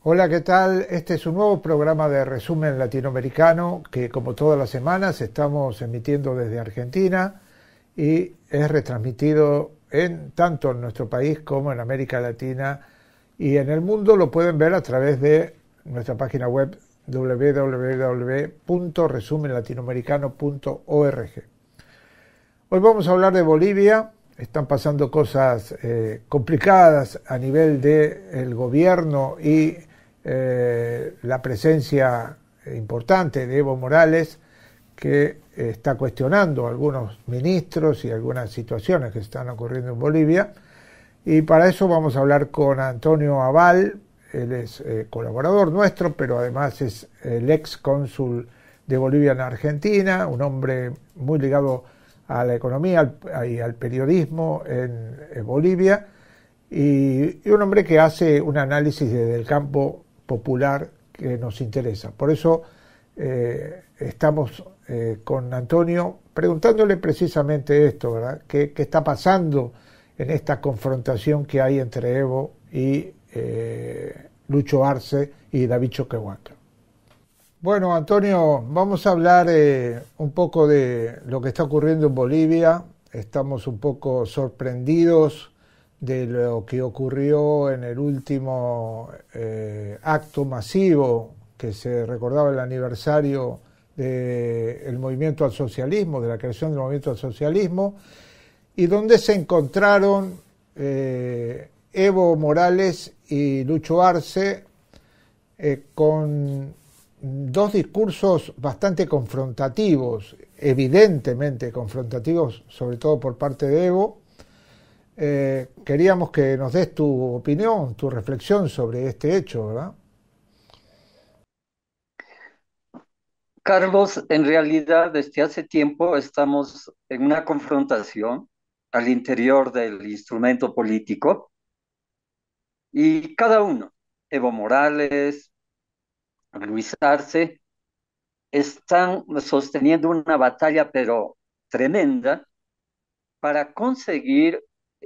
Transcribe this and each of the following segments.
Hola, ¿qué tal? Este es un nuevo programa de resumen latinoamericano que, como todas las semanas, estamos emitiendo desde Argentina y es retransmitido tanto en nuestro país como en América Latina y en el mundo. Lo pueden ver a través de nuestra página web www.resumenlatinoamericano.org. Hoy vamos a hablar de Bolivia. Están pasando cosas complicadas a nivel del gobierno y la presencia importante de Evo Morales, que está cuestionando a algunos ministros y algunas situaciones que están ocurriendo en Bolivia. Y para eso vamos a hablar con Antonio Abal. Él es colaborador nuestro, pero además es el ex cónsul de Bolivia en Argentina, un hombre muy ligado a la economía y al periodismo en Bolivia, y un hombre que hace un análisis desde el campo popular que nos interesa. Por eso estamos con Antonio preguntándole precisamente esto, ¿verdad? ¿Qué está pasando en esta confrontación que hay entre Evo y Lucho Arce y David Choquehuanca? Bueno, Antonio, vamos a hablar un poco de lo que está ocurriendo en Bolivia. Estamos un poco sorprendidos de lo que ocurrió en el último acto masivo que se recordaba el aniversario del movimiento al socialismo, de la creación del movimiento al socialismo, y donde se encontraron Evo Morales y Lucho Arce con dos discursos bastante confrontativos, evidentemente confrontativos, sobre todo por parte de Evo. Queríamos que nos des tu opinión, tu reflexión sobre este hecho, ¿verdad? Carlos, en realidad desde hace tiempo estamos en una confrontación al interior del instrumento político y cada uno, Evo Morales, Luis Arce, están sosteniendo una batalla pero tremenda para conseguir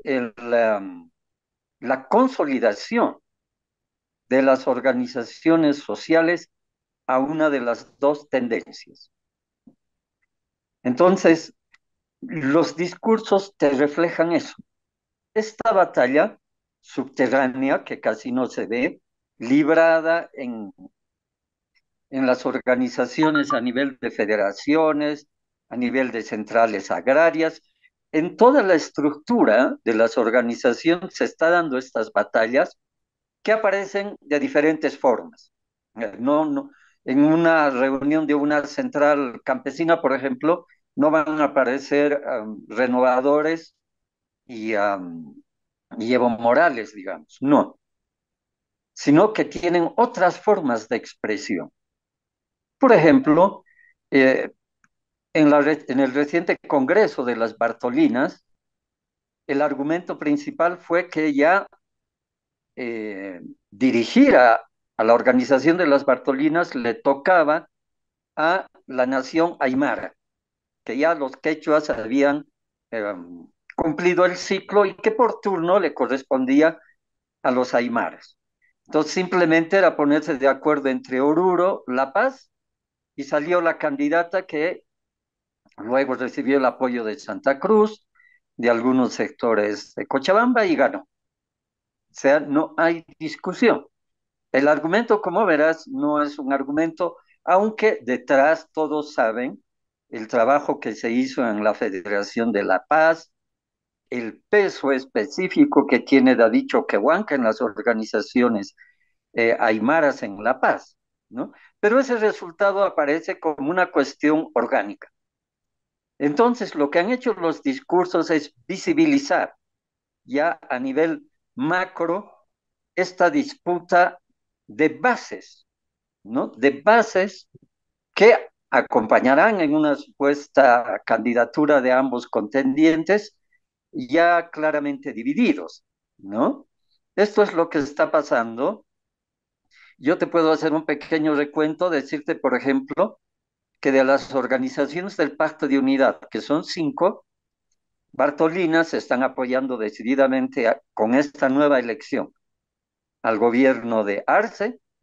la consolidación de las organizaciones sociales a una de las dos tendencias. Entonces, los discursos te reflejan eso. Esta batalla subterránea, que casi no se ve, librada en las organizaciones a nivel de federaciones, a nivel de centrales agrarias, en toda la estructura de las organizaciones se está dando estas batallas que aparecen de diferentes formas. No, en una reunión de una central campesina, por ejemplo, no van a aparecer renovadores y, y Evo Morales, digamos, no, sino que tienen otras formas de expresión. Por ejemplo, eh, en el reciente Congreso de las Bartolinas, el argumento principal fue que ya dirigir a la organización de las Bartolinas le tocaba a la nación aymara, que ya los quechuas habían eh, cumplido el ciclo y que por turno le correspondía a los aymaras. Entonces simplemente era ponerse de acuerdo entre Oruro, La Paz, y salió la candidata que luego recibió el apoyo de Santa Cruz, de algunos sectores de Cochabamba y ganó. O sea, no hay discusión. El argumento, como verás, no es un argumento, aunque detrás todos saben el trabajo que se hizo en la Federación de La Paz, el peso específico que tiene David Choquehuanca en las organizaciones aymaras en La Paz, ¿no? Pero ese resultado aparece como una cuestión orgánica. Entonces, lo que han hecho los discursos es visibilizar ya a nivel macro esta disputa de bases, ¿no? De bases que acompañarán en una supuesta candidatura de ambos contendientes ya claramente divididos, ¿no? Esto es lo que está pasando. Yo te puedo hacer un pequeño recuento, decirte, por ejemplo, que de las organizaciones del Pacto de Unidad, que son cinco, Bartolina se están apoyando decididamente con esta nueva elección al gobierno de Arce,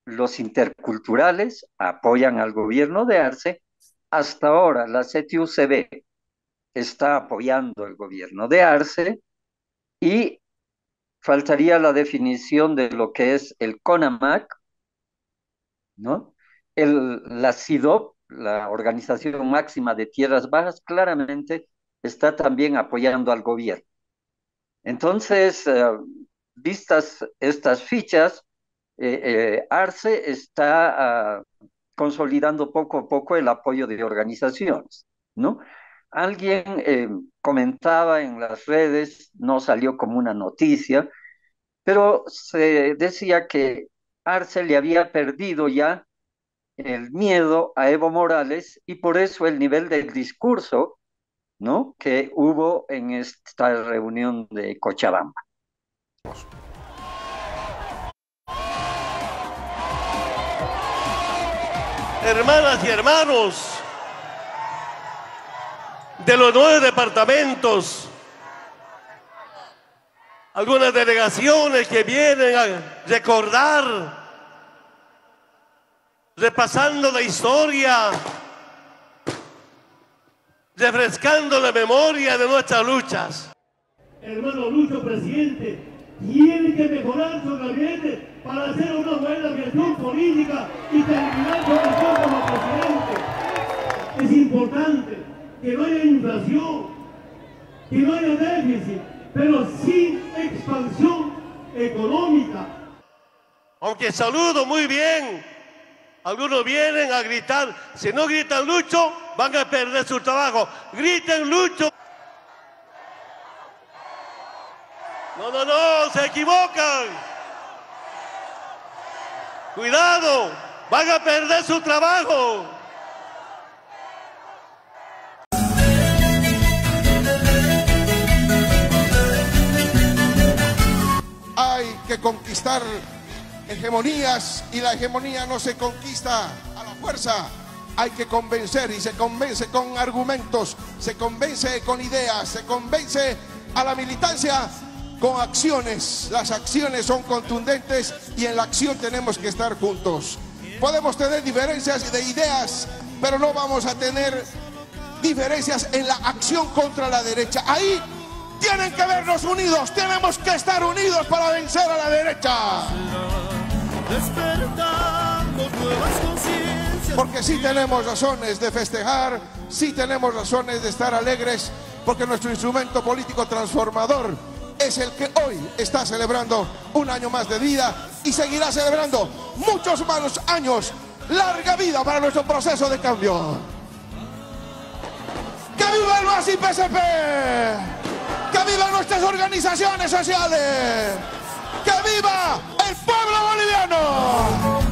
los interculturales apoyan al gobierno de Arce. Hasta ahora la CTUCB está apoyando el gobierno de Arce y faltaría la definición de lo que es el CONAMAC, ¿no? La CIDOB, la Organización Máxima de Tierras Bajas, claramente está también apoyando al gobierno. Entonces, vistas estas fichas, Arce está consolidando poco a poco el apoyo de organizaciones, ¿no? Alguien comentaba en las redes, no salió como una noticia, pero se decía que Arce le había perdido ya el miedo a Evo Morales y por eso el nivel del discurso, ¿no? Que hubo en esta reunión de Cochabamba. Hermanas y hermanos de los 9 departamentos, algunas delegaciones que vienen a recordar, repasando la historia, refrescando la memoria de nuestras luchas. Hermano Lucho, presidente, tiene que mejorar su gabinete para hacer una buena gestión política y terminar su gestión como presidente. Es importante que no haya inflación, que no haya déficit, pero sin expansión económica. Aunque saludo muy bien, algunos vienen a gritar. Si no gritan Lucho, van a perder su trabajo. ¡Griten Lucho! No, se equivocan. Cuidado, van a perder su trabajo. Hay que conquistar hegemonías y la hegemonía no se conquista a la fuerza. Hay que convencer y se convence con argumentos, se convence con ideas, se convence a la militancia con acciones. Las acciones son contundentes y en la acción tenemos que estar juntos. Podemos tener diferencias de ideas, pero no vamos a tener diferencias en la acción contra la derecha. Ahí tienen que vernos unidos, tenemos que estar unidos para vencer a la derecha. Porque sí tenemos razones de festejar, sí tenemos razones de estar alegres, porque nuestro instrumento político transformador es el que hoy está celebrando un año más de vida y seguirá celebrando muchos más años. Larga vida para nuestro proceso de cambio. ¡Que viva el MAS y PSP! ¡Que vivan nuestras organizaciones sociales! ¡Que viva el pueblo boliviano!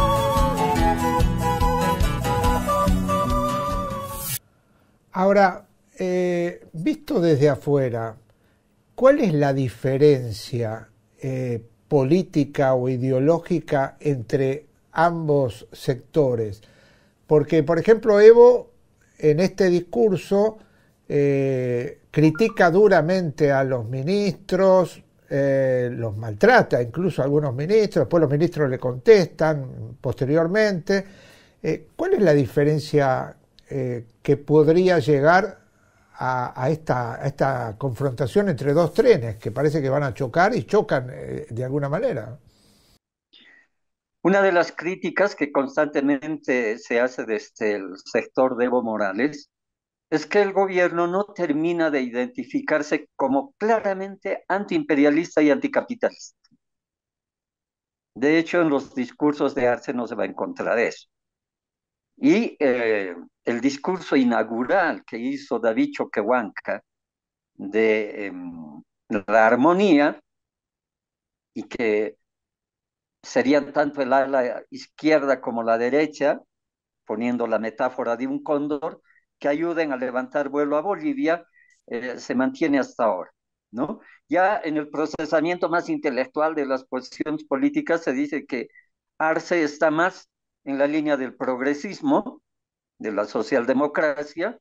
Ahora, visto desde afuera, ¿cuál es la diferencia política o ideológica entre ambos sectores? Porque, por ejemplo, Evo en este discurso critica duramente a los ministros, los maltrata incluso a algunos ministros, después los ministros le contestan posteriormente. ¿Cuál es la diferencia que podría llegar a esta confrontación entre dos trenes que parece que van a chocar y chocan de alguna manera? Una de las críticas que constantemente se hace desde el sector de Evo Morales es que el gobierno no termina de identificarse como claramente antiimperialista y anticapitalista. De hecho, en los discursos de Arce no se va a encontrar eso. Y el discurso inaugural que hizo David Choquehuanca de la armonía, y que serían tanto el ala izquierda como la derecha, poniendo la metáfora de un cóndor, que ayuden a levantar vuelo a Bolivia, se mantiene hasta ahora, ¿no? Ya en el procesamiento más intelectual de las posiciones políticas se dice que Arce está más en la línea del progresismo, de la socialdemocracia,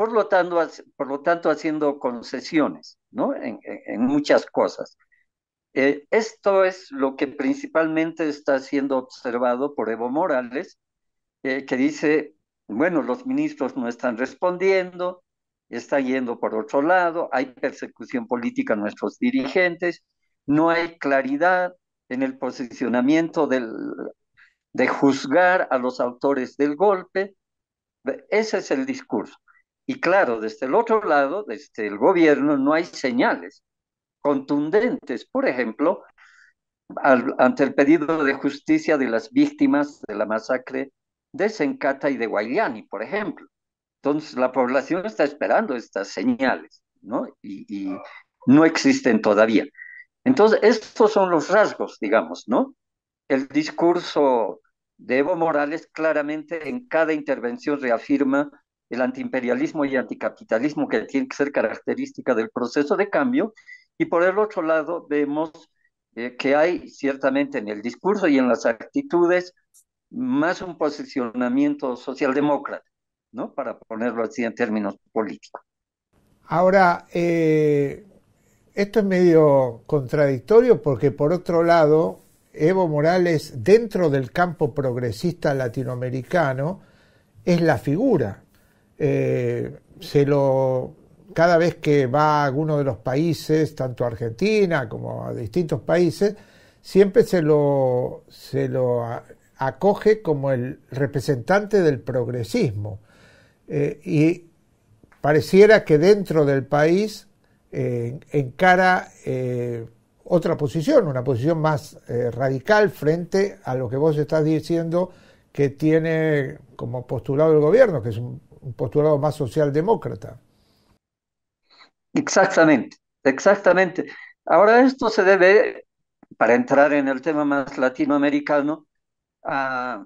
por lo tanto haciendo concesiones, ¿no? En muchas cosas. Esto es lo que principalmente está siendo observado por Evo Morales, que dice, bueno, los ministros no están respondiendo, está yendo por otro lado, hay persecución política a nuestros dirigentes, no hay claridad en el posicionamiento de juzgar a los autores del golpe. Ese es el discurso. Y claro, desde el otro lado, desde el gobierno, no hay señales contundentes. Por ejemplo, ante el pedido de justicia de las víctimas de la masacre de Sencata y de Guayani, por ejemplo. Entonces, la población está esperando estas señales, ¿no? Y no existen todavía. Entonces, estos son los rasgos, digamos, ¿no? El discurso de Evo Morales claramente en cada intervención reafirma el antiimperialismo y anticapitalismo que tiene que ser característica del proceso de cambio. Y por el otro lado, vemos que hay ciertamente en el discurso y en las actitudes más un posicionamiento socialdemócrata, ¿no? Para ponerlo así en términos políticos. Ahora, esto es medio contradictorio porque por otro lado, Evo Morales, dentro del campo progresista latinoamericano, es la figura. Cada vez que va a alguno de los países, tanto a Argentina como a distintos países, siempre se lo acoge como el representante del progresismo. Y pareciera que dentro del país encara otra posición, una posición más radical frente a lo que vos estás diciendo que tiene como postulado el gobierno, que es un postulado más socialdemócrata. Exactamente, exactamente. Ahora esto se debe, para entrar en el tema más latinoamericano, a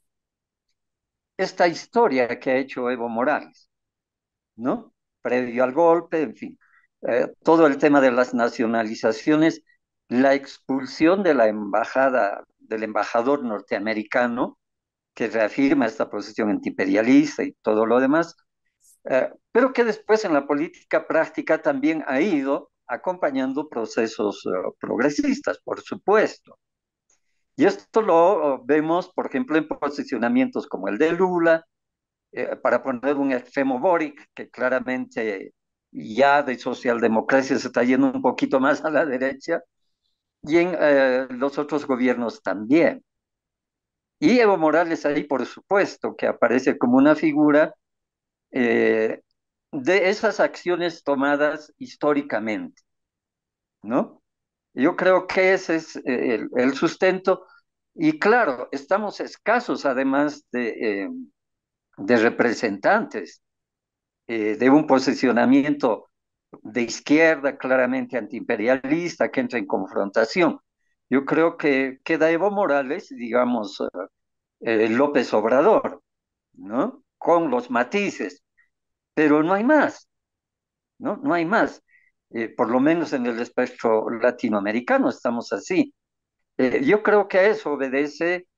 esta historia que ha hecho Evo Morales, ¿no? Previo al golpe, en fin, todo el tema de las nacionalizaciones, la expulsión de la embajada, del embajador norteamericano, que reafirma esta posición antiimperialista y todo lo demás, pero que después en la política práctica también ha ido acompañando procesos progresistas, por supuesto. Y esto lo vemos, por ejemplo, en posicionamientos como el de Lula, para poner un Efemo Boric, que claramente ya de socialdemocracia se está yendo un poquito más a la derecha, y en los otros gobiernos también. Y Evo Morales ahí, por supuesto, que aparece como una figura eh, de esas acciones tomadas históricamente, ¿no? Yo creo que ese es el sustento. Y claro, estamos escasos además de representantes de un posicionamiento de izquierda claramente antiimperialista que entra en confrontación. Yo creo que queda Evo Morales, digamos, López Obrador, ¿no? Con los matices, pero no hay más, ¿no? No hay más. Por lo menos en el espectro latinoamericano estamos así. Yo creo que a eso obedece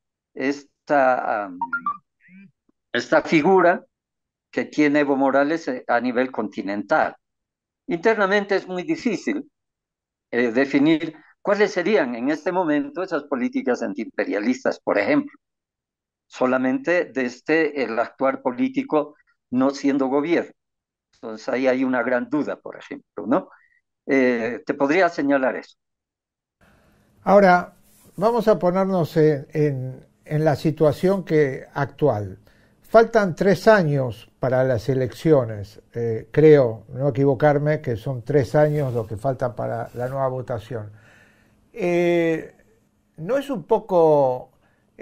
esta figura que tiene Evo Morales a nivel continental. Internamente es muy difícil definir cuáles serían en este momento esas políticas antiimperialistas, por ejemplo, solamente desde el actuar político no siendo gobierno. Entonces ahí hay una gran duda, por ejemplo, ¿no? Te podría señalar eso. Ahora, vamos a ponernos en la situación actual. Faltan 3 años para las elecciones, creo, no equivocarme, que son 3 años lo que falta para la nueva votación. ¿No es un poco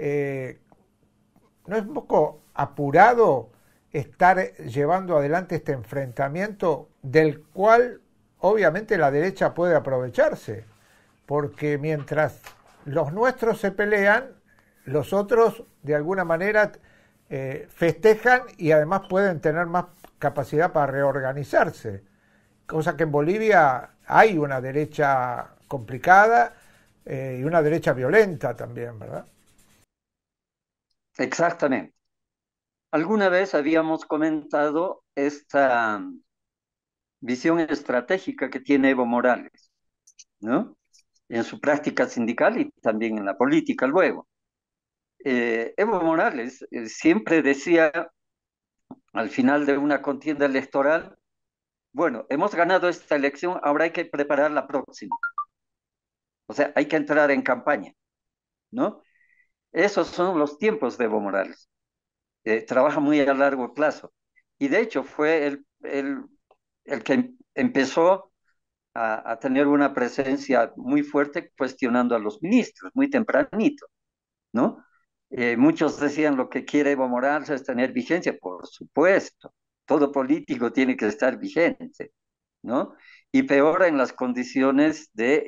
apurado estar llevando adelante este enfrentamiento del cual obviamente la derecha puede aprovecharse? Porque mientras los nuestros se pelean, los otros de alguna manera festejan y además pueden tener más capacidad para reorganizarse. Cosa que en Bolivia hay una derecha complicada y una derecha violenta también, ¿verdad? Exactamente. Alguna vez habíamos comentado esta visión estratégica que tiene Evo Morales, ¿no? en su práctica sindical y también en la política luego. Evo Morales siempre decía al final de una contienda electoral, bueno, hemos ganado esta elección, ahora hay que preparar la próxima. O sea, hay que entrar en campaña, ¿no? Esos son los tiempos de Evo Morales. Trabaja muy a largo plazo. Y de hecho fue el que empezó a tener una presencia muy fuerte cuestionando a los ministros, muy tempranito, ¿no? Muchos decían lo que quiere Evo Morales es tener vigencia, por supuesto, todo político tiene que estar vigente, ¿no? Y peor en las condiciones de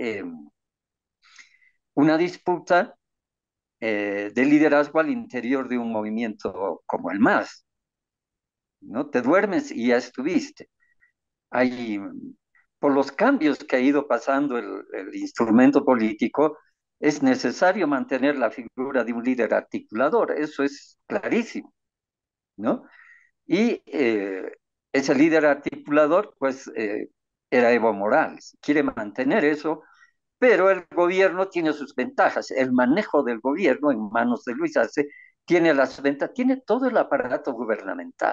una disputa de liderazgo al interior de un movimiento como el MAS, ¿no? Te duermes y ya estuviste. Hay, por los cambios que ha ido pasando el instrumento político, es necesario mantener la figura de un líder articulador, eso es clarísimo, ¿no? Y ese líder articulador, pues, era Evo Morales, quiere mantener eso, pero el gobierno tiene sus ventajas, el manejo del gobierno en manos de Luis Arce tiene las ventajas, tiene todo el aparato gubernamental.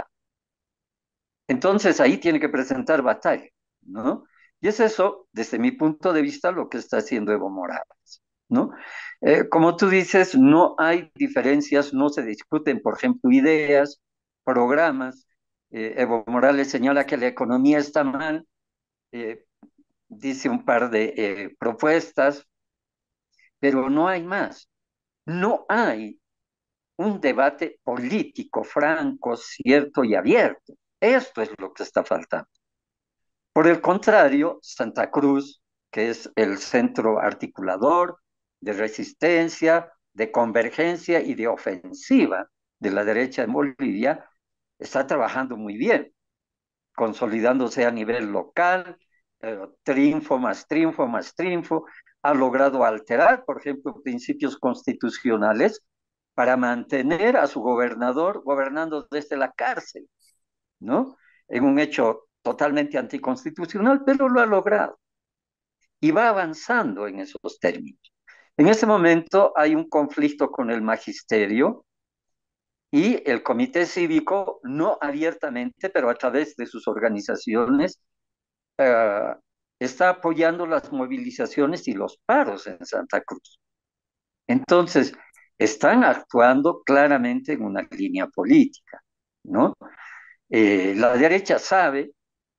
Entonces ahí tiene que presentar batalla, ¿no? Y es eso, desde mi punto de vista, lo que está haciendo Evo Morales, ¿no? Como tú dices, no hay diferencias, no se discuten, por ejemplo, ideas, programas. Evo Morales señala que la economía está mal, eh, dice un par de propuestas, pero no hay más. No hay un debate político franco, cierto y abierto. Esto es lo que está faltando. Por el contrario, Santa Cruz, que es el centro articulador de resistencia, de convergencia y de ofensiva de la derecha en Bolivia, está trabajando muy bien, consolidándose a nivel local, triunfo más triunfo más triunfo, ha logrado alterar, por ejemplo, principios constitucionales para mantener a su gobernador gobernando desde la cárcel, ¿no? En un hecho totalmente anticonstitucional, pero lo ha logrado y va avanzando en esos términos. En ese momento hay un conflicto con el magisterio y el comité cívico, no abiertamente, pero a través de sus organizaciones, eh, está apoyando las movilizaciones y los paros en Santa Cruz. Entonces, están actuando claramente en una línea política, ¿no? La derecha sabe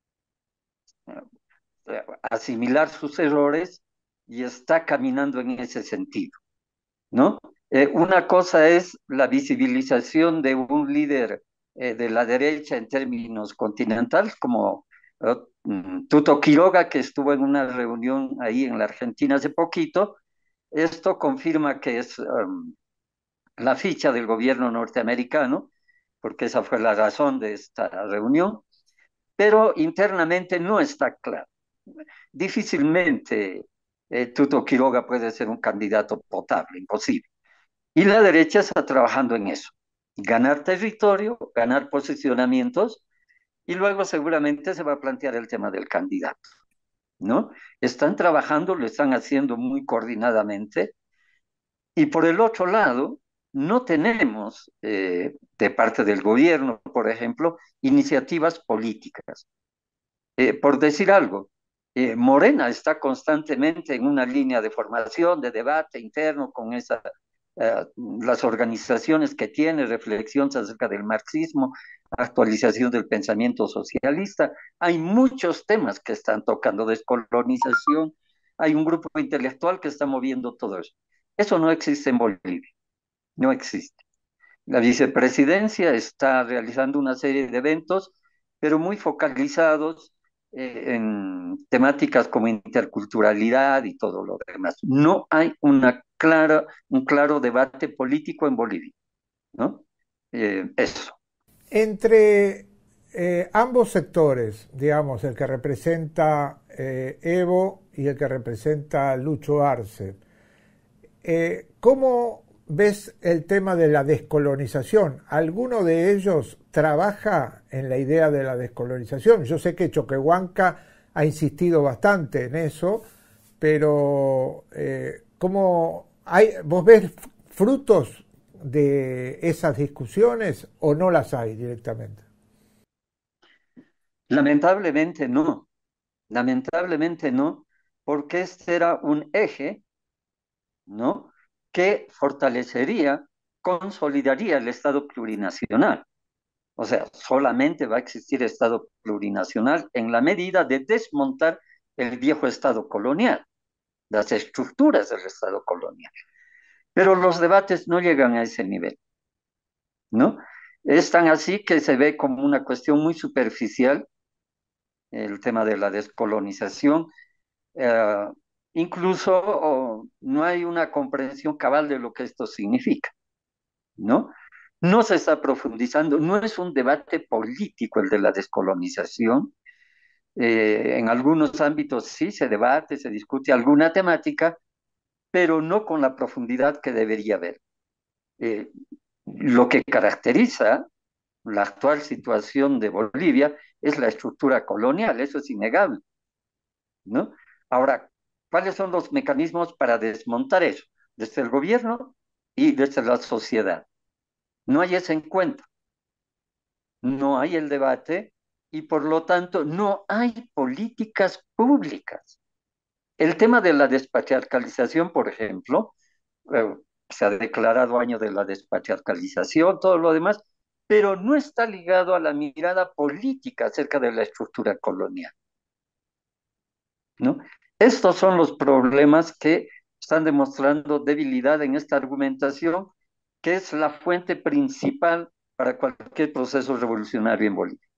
asimilar sus errores y está caminando en ese sentido, ¿no? Una cosa es la visibilización de un líder de la derecha en términos continentales, como Tuto Quiroga, que estuvo en una reunión ahí en la Argentina hace poquito. Esto confirma que es la ficha del gobierno norteamericano, porque esa fue la razón de esta reunión, pero internamente no está claro. Difícilmente Tuto Quiroga puede ser un candidato potable, imposible. Y la derecha está trabajando en eso, ganar territorio, ganar posicionamientos, y luego seguramente se va a plantear el tema del candidato, ¿no? Están trabajando, lo están haciendo muy coordinadamente, y por el otro lado, no tenemos de parte del gobierno, por ejemplo, iniciativas políticas. Por decir algo, Morena está constantemente en una línea de formación, de debate interno con las organizaciones que tiene, reflexión acerca del marxismo, actualización del pensamiento socialista. Hay muchos temas que están tocando, descolonización, hay un grupo intelectual que está moviendo todo eso. Eso no existe en Bolivia, no existe. La vicepresidencia está realizando una serie de eventos, pero muy focalizados en temáticas como interculturalidad y todo lo demás. No hay un claro debate político en Bolivia, ¿no? Eso. Entre ambos sectores, digamos, el que representa Evo y el que representa Lucho Arce, ¿cómo ves el tema de la descolonización? ¿Alguno de ellos trabaja en la idea de la descolonización? Yo sé que Choquehuanca ha insistido bastante en eso, pero ¿vos ves frutos de esas discusiones o no las hay directamente? Lamentablemente no, porque este era un eje, ¿no? Que fortalecería, consolidaría el Estado plurinacional. O sea, solamente va a existir Estado plurinacional en la medida de desmontar el viejo Estado colonial, las estructuras del Estado colonial. Pero los debates no llegan a ese nivel, ¿no? Es tan así que se ve como una cuestión muy superficial el tema de la descolonización. Eh, Incluso no hay una comprensión cabal de lo que esto significa, ¿no? No se está profundizando, no es un debate político el de la descolonización. En algunos ámbitos sí se debate, se discute alguna temática, pero no con la profundidad que debería haber. Eh, lo que caracteriza la actual situación de Bolivia es la estructura colonial, eso es innegable, ¿no? Ahora, ¿cuáles son los mecanismos para desmontar eso? Desde el gobierno y desde la sociedad. No hay ese encuentro, no hay el debate y por lo tanto no hay políticas públicas. El tema de la despatriarcalización, por ejemplo, eh, se ha declarado año de la despatriarcalización, todo lo demás, pero no está ligado a la mirada política acerca de la estructura colonial, ¿no? Estos son los problemas que están demostrando debilidad en esta argumentación, que es la fuente principal para cualquier proceso revolucionario en Bolivia.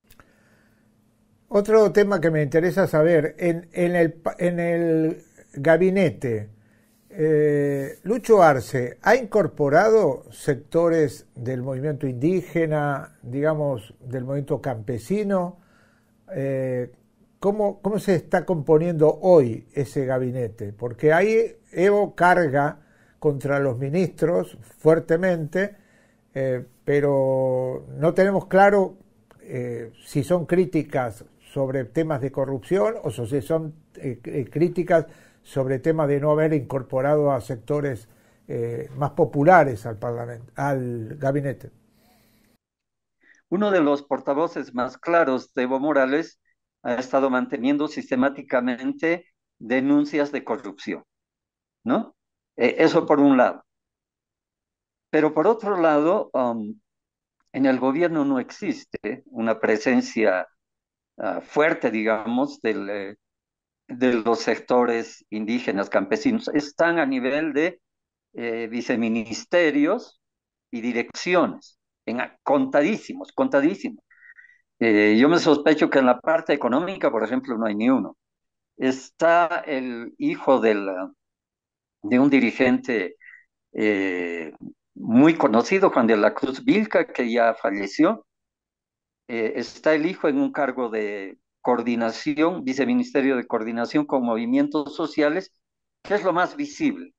Otro tema que me interesa saber, en el gabinete, Lucho Arce ha incorporado sectores del movimiento indígena, digamos, del movimiento campesino. ¿Cómo se está componiendo hoy ese gabinete? Porque ahí Evo carga contra los ministros fuertemente, pero no tenemos claro si son críticas sobre temas de corrupción o si son críticas sobre temas de no haber incorporado a sectores más populares al parlamento, al gabinete. Uno de los portavoces más claros de Evo Morales ha estado manteniendo sistemáticamente denuncias de corrupción, ¿no? Eso por un lado. Pero por otro lado, en el gobierno no existe una presencia fuerte, digamos, de los sectores indígenas, campesinos. Están a nivel de viceministerios y direcciones, contadísimos, contadísimos. Yo me sospecho que en la parte económica, por ejemplo, no hay ni uno. Está el hijo de un dirigente muy conocido, Juan de la Cruz Vilca, que ya falleció. Está el hijo en un cargo de coordinación, viceministerio de coordinación con movimientos sociales, que es lo más visible.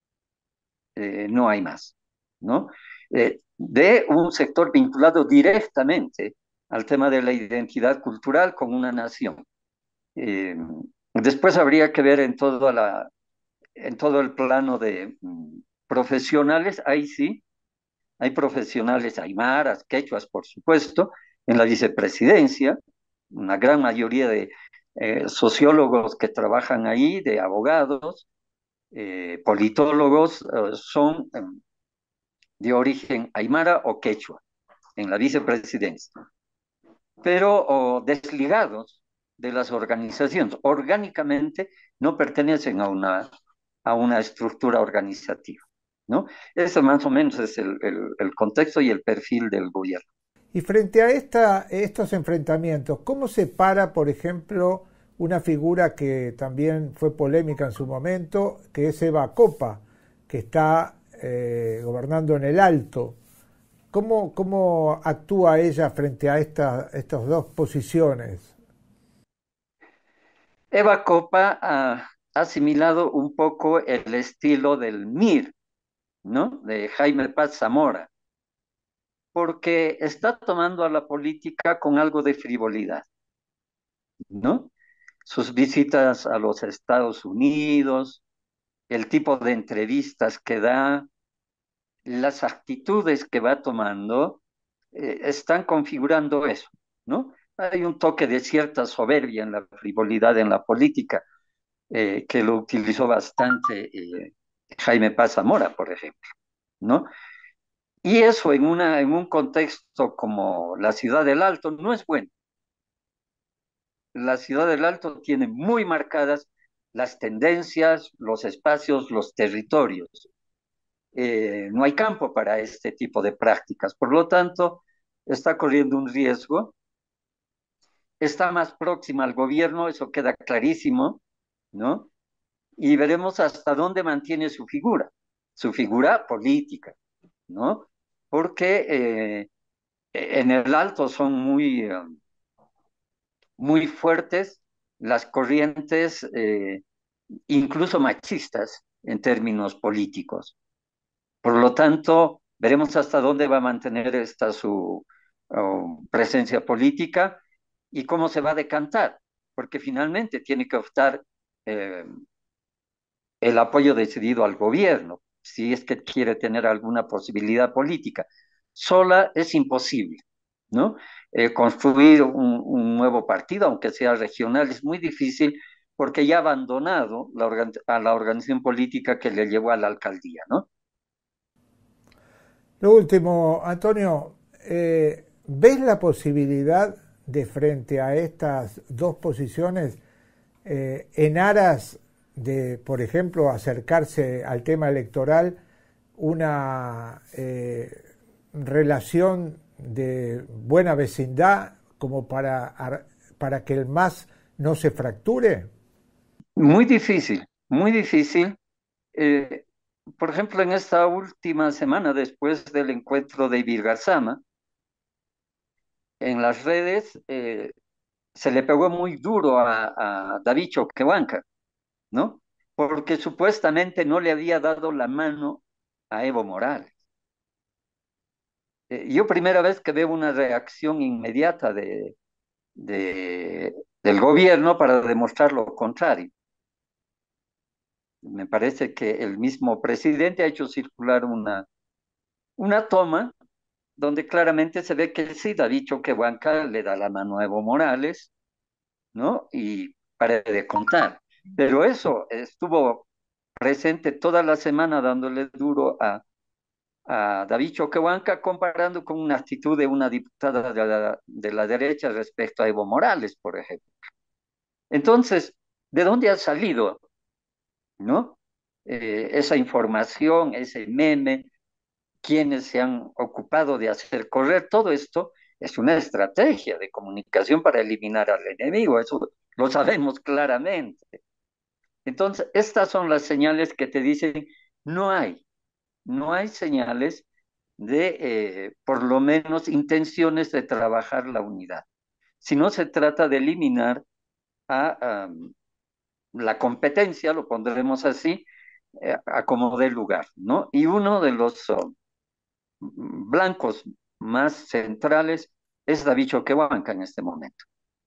No hay más, ¿no? De un sector vinculado directamente al tema de la identidad cultural con una nación. Eh, Después habría que ver en todo el plano de profesionales, ahí sí, hay profesionales aymaras, quechuas, por supuesto, en la vicepresidencia, una gran mayoría de sociólogos que trabajan ahí, de abogados, politólogos, son de origen aymara o quechua en la vicepresidencia, pero desligados de las organizaciones. Orgánicamente no pertenecen a una estructura organizativa, ¿no? Eso más o menos es el contexto y el perfil del gobierno. Y frente a estos enfrentamientos, ¿cómo se para, por ejemplo, una figura que también fue polémica en su momento, que es Eva Copa, que está gobernando en el Alto? ¿Cómo actúa ella frente a estas dos posiciones? Eva Copa ha asimilado un poco el estilo del MIR, ¿no? De Jaime Paz Zamora, porque está tomando a la política con algo de frivolidad, ¿no? sus visitas a los Estados Unidos, el tipo de entrevistas que da, las actitudes que va tomando, están configurando eso, ¿no? Hay un toque de cierta soberbia en la frivolidad en la política, que lo utilizó bastante Jaime Paz Zamora, por ejemplo, ¿no? Y eso en un contexto como la Ciudad del Alto no es bueno. La Ciudad del Alto tiene muy marcadas las tendencias, los espacios, los territorios. No hay campo para este tipo de prácticas. Por lo tanto, está corriendo un riesgo. Está más próxima al gobierno, eso queda clarísimo, ¿no? Y veremos hasta dónde mantiene su figura política, ¿no? Porque en el Alto son muy fuertes las corrientes, incluso machistas, en términos políticos. Por lo tanto, veremos hasta dónde va a mantener esta su presencia política y cómo se va a decantar, porque finalmente tiene que optar eh, el apoyo decidido al gobierno, si es que quiere tener alguna posibilidad política. Sola es imposible, ¿no? Construir un nuevo partido, aunque sea regional, es muy difícil porque ya ha abandonado a la organización política que le llevó a la alcaldía, ¿no? Lo último, Antonio, ¿ves la posibilidad de frente a estas dos posiciones en aras de, por ejemplo, acercarse al tema electoral, una relación de buena vecindad como para que el MAS no se fracture? Muy difícil, muy difícil. Por ejemplo, en esta última semana, después del encuentro de Ibirgarzama, en las redes se le pegó muy duro a David Choquehuanca, ¿no? Porque supuestamente no le había dado la mano a Evo Morales. Yo primera vez que veo una reacción inmediata del gobierno para demostrar lo contrario. Me parece que el mismo presidente ha hecho circular una toma donde claramente se ve que sí, David Choquehuanca le da la mano a Evo Morales, ¿no? Y para de contar. Pero eso estuvo presente toda la semana dándole duro a David Choquehuanca, comparando con una actitud de una diputada de la derecha respecto a Evo Morales, por ejemplo. Entonces, ¿de dónde ha salido, no? Esa información, ese meme, quienes se han ocupado de hacer correr todo esto, es una estrategia de comunicación para eliminar al enemigo, eso lo sabemos claramente. Entonces, estas son las señales que te dicen, no hay señales de, por lo menos, intenciones de trabajar la unidad. Si no se trata de eliminar a la competencia, lo pondremos así, a como dé lugar, ¿no? Y uno de los blancos más centrales es David Choquehuanca en este momento.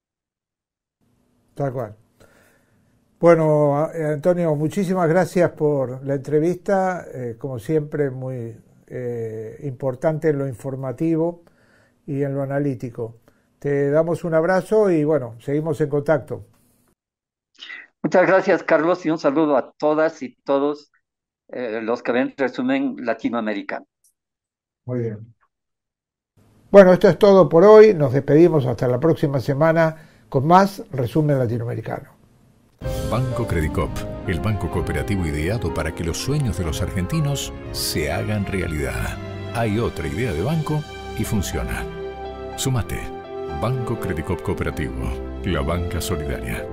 Tal cual. Bueno, Antonio, muchísimas gracias por la entrevista, como siempre muy importante en lo informativo y en lo analítico. Te damos un abrazo y bueno, seguimos en contacto. Muchas gracias, Carlos, y un saludo a todas y todos los que ven Resumen Latinoamericano. Muy bien. Bueno, esto es todo por hoy. Nos despedimos hasta la próxima semana con más Resumen Latinoamericano. Banco Credicop, el banco cooperativo ideado para que los sueños de los argentinos se hagan realidad. Hay otra idea de banco y funciona. Súmate. Banco Credicop Cooperativo, la banca solidaria.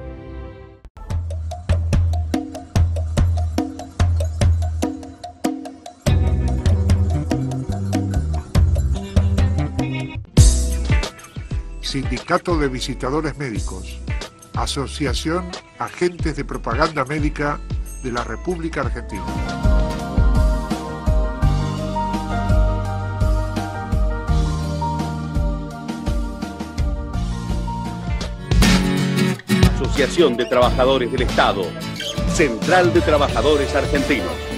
Sindicato de Visitadores Médicos, Asociación Agentes de Propaganda Médica de la República Argentina. Asociación de Trabajadores del Estado. Central de Trabajadores Argentinos.